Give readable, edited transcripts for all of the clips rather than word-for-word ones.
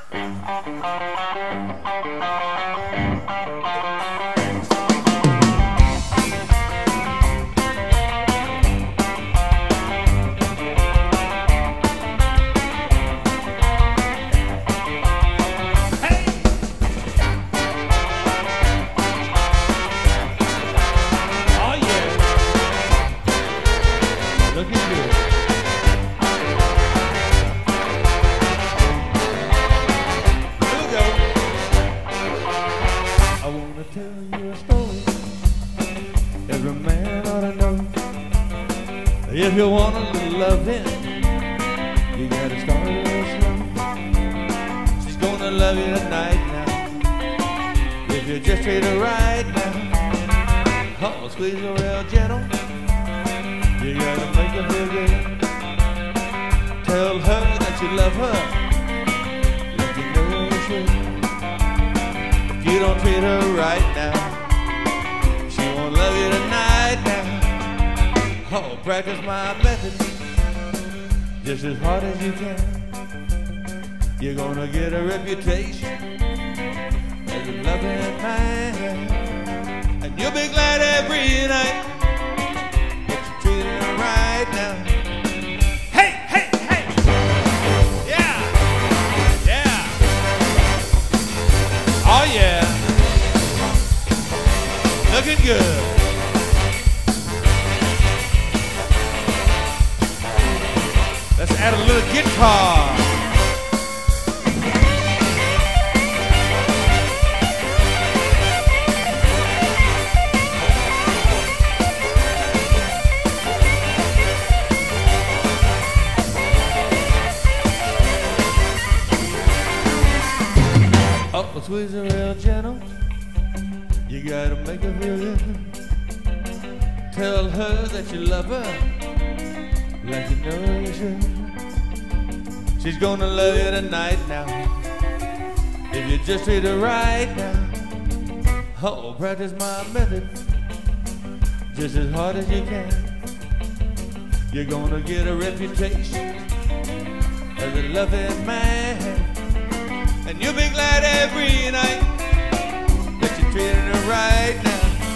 If you want a little loving, you gotta start real slow. She's gonna love you tonight now, if you just treat her right now. Oh, squeeze her real gentle, you gotta make her feel good. Tell her that you love her, like you know you should. If you don't treat her right now, she won't love you tonight now. Oh, practice my method just as hard as you can. You're gonna get a reputation as a loving man, and you'll be glad every night that you treated her right now. Hey, hey, hey! Yeah! Yeah! Oh yeah! Looking good. Let's add a little guitar. Oh, squeeze her real gentle. You gotta make her feel good. Tell her that you love her, like you know you should. She's gonna love you tonight now, if you just treat her right now. Oh, practice my method just as hard as you can. You're gonna get a reputation as a loving man, and you'll be glad every night that you're treating her right now.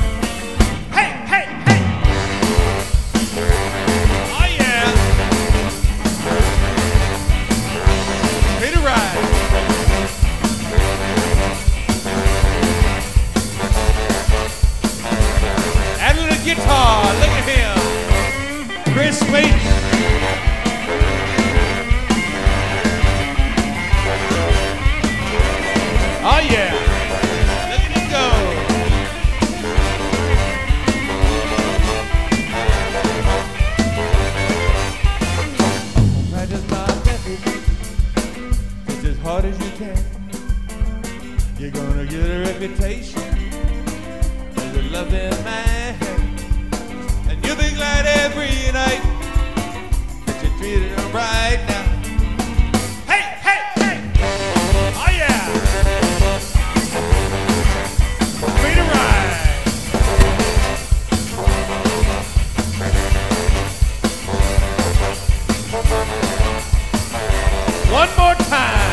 Guitar, look at him, Chris Sweet. Oh yeah, look at him go. Practice my method just as hard as you can. You're gonna get a reputation as a loving man, you'll be glad every night that you treated her right now. Hey, hey, hey! Oh yeah! Treat her right. One more time.